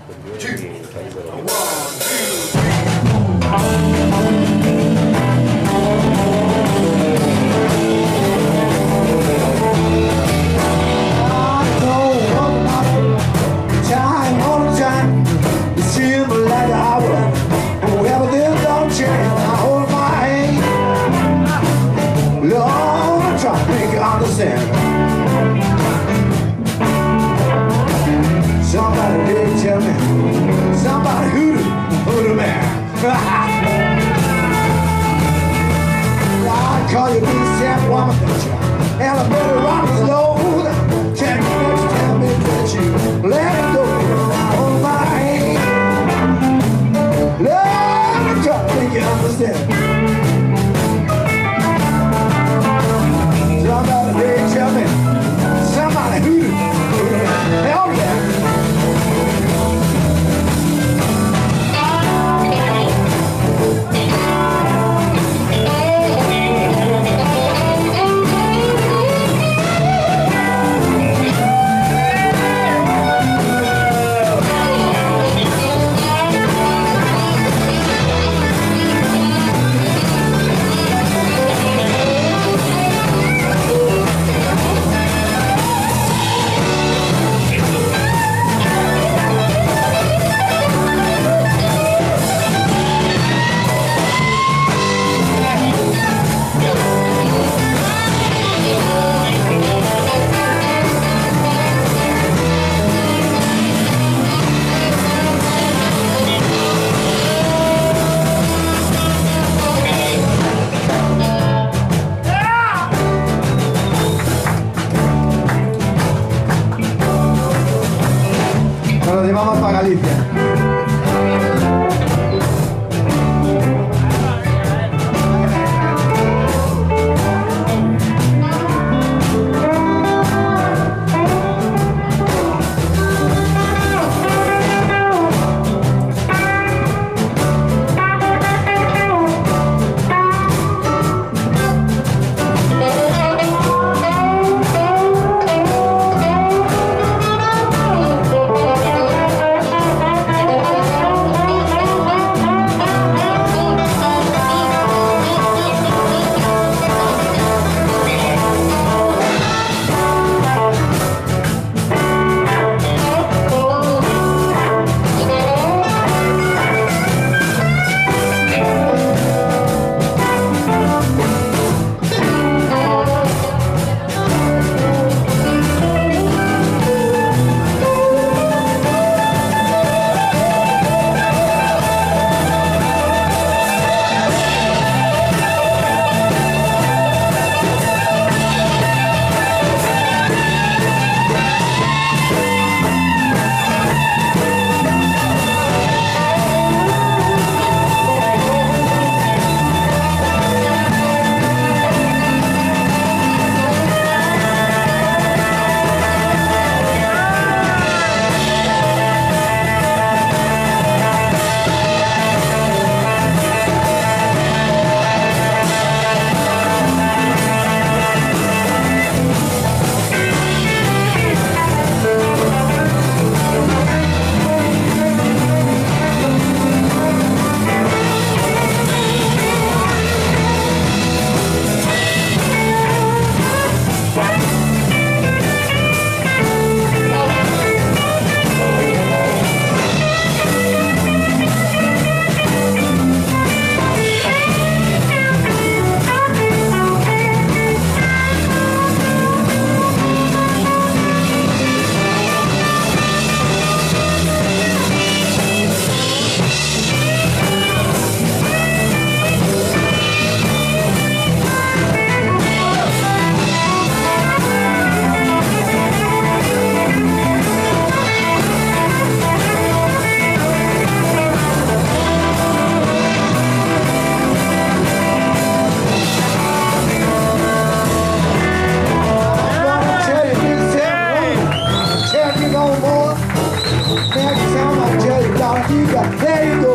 Somebody did tell me, somebody hoodoo man. I call you Big Sam Woman, don't you? And I better rock the load. Can't you just tell me that you let it go on my hand? Love, I'm trying to make you understand. Somebody did tell me, somebody hoodoo man. Hell yeah. Nos lo llevamos para Galicia. There you go.